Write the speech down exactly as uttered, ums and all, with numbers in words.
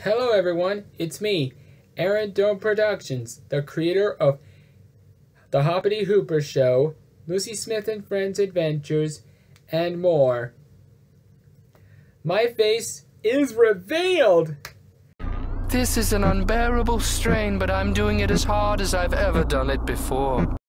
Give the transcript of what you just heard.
Hello everyone, it's me, Aaron Doan Productions, the creator of The Hoppity Hooper Show, Lucy Smith and Friends Adventures, and more. My face is revealed! This is an unbearable strain, but I'm doing it as hard as I've ever done it before.